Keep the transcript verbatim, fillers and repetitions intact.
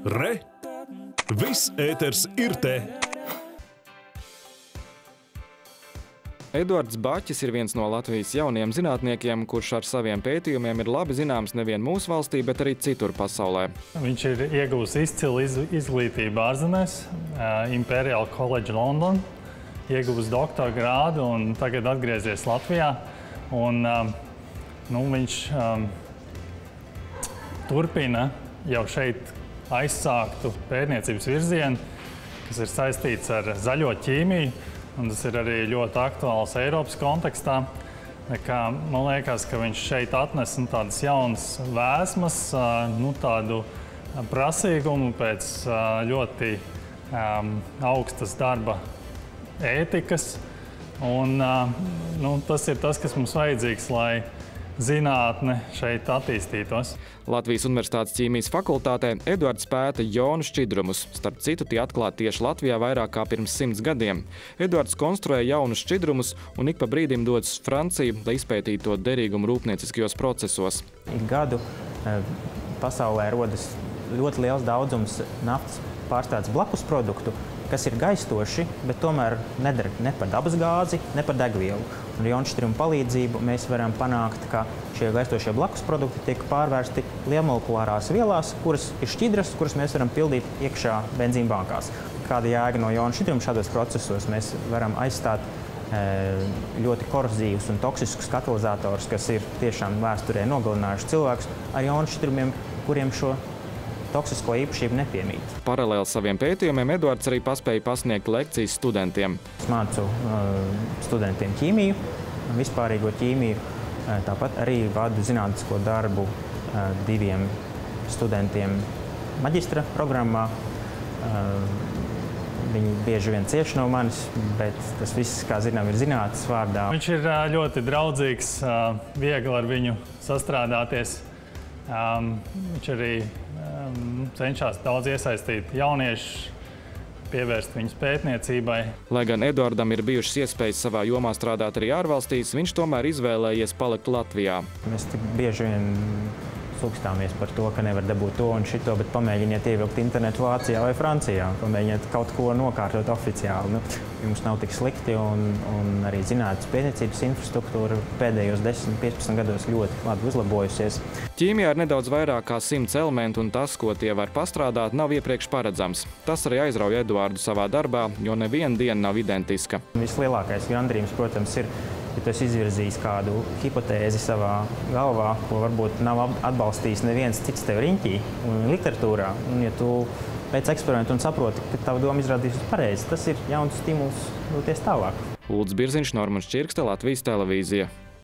Re! Viss ēters ir te! Eduards Baķis ir viens no Latvijas jauniem zinātniekiem, kurš ar saviem pētījumiem ir labi zināms nevien mūsu valstī, bet arī citur pasaulē. Viņš ir ieguvis izcilu izglītību ārzemēs, Imperial College London, ieguvis doktora grādu un tagad atgriezies Latvijā. Un, nu, viņš um, turpina jau šeit aizsāktu pētniecības virzienu, kas ir saistīts ar zaļo ķīmiju, un tas ir arī ļoti aktuāls Eiropas kontekstā. Kā, man liekas, ka viņš šeit atnes nu, tādas jaunas vēsmas, nu, tādu prasīgumu pēc ļoti um, augstas darba ētikas. Un, nu, tas ir tas, kas mums vajadzīgs, lai zinātne šeit attīstītos. Latvijas Universitātes ķīmijas fakultātē Eduards pēta jonu šķidrumus. Starp citu, tie atklāti tieši Latvijā vairāk kā pirms simts gadiem. Eduards konstruē jaunus šķidrumus un ik pa brīdim dodas uz Franciju, lai izpētītu to derīgumu rūpnieciskajos procesos. Ik gadu pasaulē rodas ļoti liels daudzums naftas pārstrādes blakus produktu, kas ir gaistoši, bet tomēr nedara ne par dabas gāzi, ne par degvielu. Un jonu šķidrumu palīdzību mēs varam panākt, ka šie gaistošie blakus produkti tiek pārvērsti lielmolekulārās vielās, kuras ir šķidras, kuras mēs varam pildīt iekšā benzīna bankās. Kāda jēga no jonu šķidrumu šādos procesos? Mēs varam aizstāt ļoti korozīvus un toksiskus katalizatorus, kas ir tiešām vēsturē nogalinājuši cilvēkus, ar jonu šķidrumiem, kuriem šo toksisko īpašību nepiemīt. Paralēli saviem pētījumiem Eduards arī paspēja pasniegt lekcijas studentiem. Es mācu uh, studentiem ķīmiju, vispārīgo ķīmiju, uh, tāpat arī vadu zinātnisko darbu uh, diviem studentiem maģistra programmā. Uh, viņi bieži vien cieš no manis, bet tas viss, kā zinām, ir zinātnes vārdā. Viņš ir uh, ļoti draudzīgs, uh, viegli ar viņu sastrādāties. Um, viņš arī um, cenšas daudz iesaistīt jauniešus, pievērst viņus pētniecībai. Lai gan Eduardam ir bijušas iespējas savā jomā strādāt arī ārvalstīs, viņš tomēr izvēlējies palikt Latvijā. Mēs tik bieži vien sūkstāmies par to, ka nevar dabūt to un šito, bet pamēģiniet ievilkt internetu Vācijā vai Francijā, pamēģiniet kaut ko nokārtot oficiāli. Nu, jums nav tik slikti un, un arī zinātnes pētniecības infrastruktūra pēdējos desmit piecpadsmit gados ļoti labi uzlabojusies. Ķīmijā ir nedaudz vairāk kā simts elementu, un tas, ko tie var pastrādāt, nav iepriekš paredzams. Tas arī aizrauja Eduardu savā darbā, jo neviena diena nav identiska. Vislielākais gandarījums, protams, ir, ja tu esi izvirzījis kādu hipotēzi savā galvā, ko varbūt nav atbalstījis neviens cits tev riņķī un literatūrā. Un, ja tu pēc eksperimentu un saproti, ka tava doma izrādīsies pareizi, tas ir jauns stimuls doties tālāk. Ulds Birziņš, Normans Čirkste, Latvijas televīzija.